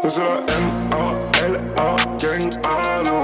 c'est la M-A-L-A, gang, allô.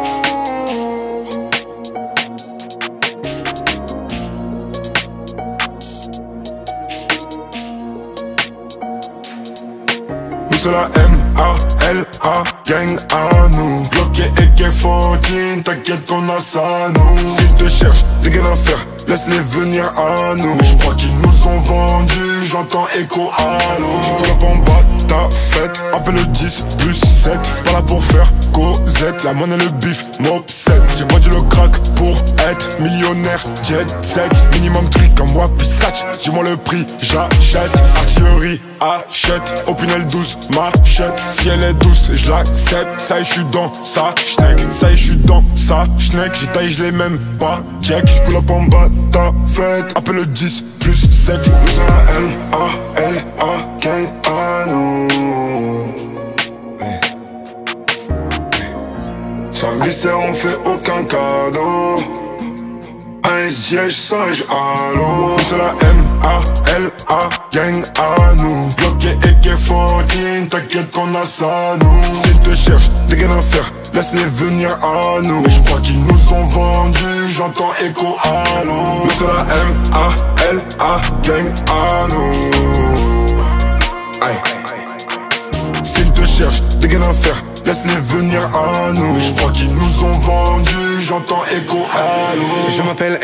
C'est la M-A-L-A, gang à nous. Bloqué et K14, t'inquiète qu'on a ça nous. S'ils te cherchent, des gars à faire, laisse-les venir à nous. Mais je crois qu'ils nous ont vendus, j'entends écho allô. J'pull up en bas ta fête, appelle le 10 plus 7. Pas là pour faire causette, la monnaie le bif m'obsède. J'ai vendu le crack pour être millionnaire, jet set. Minimum truc comme Wapisatch, dis-moi le prix, j'achète. Artillerie, achète, Opinel 12, machette. Si elle est douce, je l'accepte. Ça y est, j'suis dans sa schneck. Ça y est, j'suis dans sa schneck. J'ai taillé, j'l'ai même pas check. J'pull up en bas ta fête, appelle le 10 plus 7. Nous c'est la M-A-L-A, gang à nous. Sans viscère, on fait aucun cadeau. Un SG, j'sage allô. C'est la M-A-L-A, gang à nous. Bloqué et K14, t'inquiète qu'on a ça nous. S'ils te cherchent, des gars à faire, laisse-les venir à nous. Mais je crois qu'ils nous ont vendus, j'entends écho allô. C'est la M-A-L-A, gang à nous. Aïe. S'ils te cherchent, des gars à faire, laisse-les venir à nous. Mais je crois qu'ils nous ont vendus, j'entends écho allô. Je m'appelle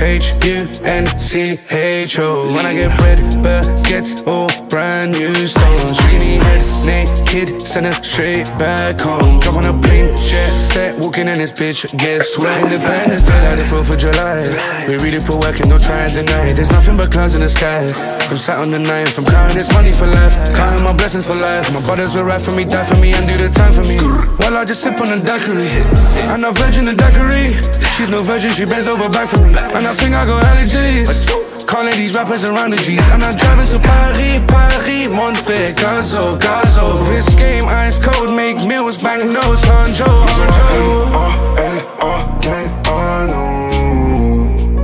M-H-U-N-C-H-O. When I get bread, baguettes or brand new stones. Skinny head, naked, send her straight back home. Jump on a plane, jet set, walking in this bitch, guess what? Independence Day like the 4th of July. We really put work in, don't try and deny it. There's nothing but clouds in the sky. I'm sat on the 9th, I'm counting this money for life, counting my blessings for life. My brothers will ride for me, die for me, and do the time for me. While I just sip on the daiquiri. I'm not virgin the daiquiri. She's no virgin, she bends over back for me. And I think I got allergies. Can't let these rappers around the G's. I'm not driving to Paris, Paris, mon frère, gazo, gazo. This game ice cold, make meals, bank notes, Hanjo, Hanjo. M-A-L-A, gang à nous.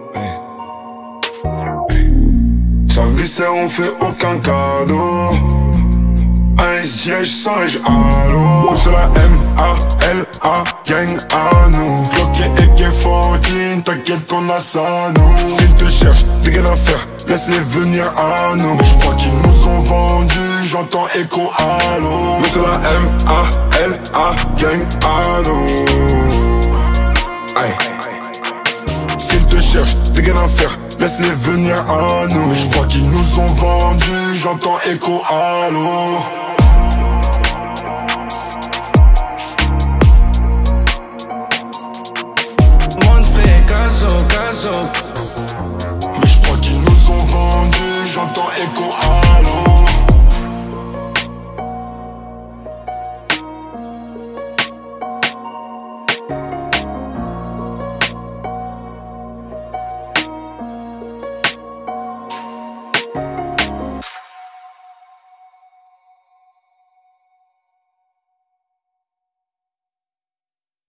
Sans viscère, on fait aucun cadeau. Un SG, j'sage allô. C'est la M-A-L-A, gang à nous. Bloqué et K14, t'inquiète qu'on a ça nous. S'ils te cherchent, des gars à faire, laisse-les venir à nous. Mais je crois qu'ils nous ont vendus, j'entends écho allô. C'est la M-A-L-A, gang à nous. Aïe. S'ils te cherchent, des gars à faire, laisse-les venir à nous. Mais je crois qu'ils nous ont vendus, j'entends écho allô. Gazo, gazo. Mais je crois qu'ils nous ont vendus, j'entends écho à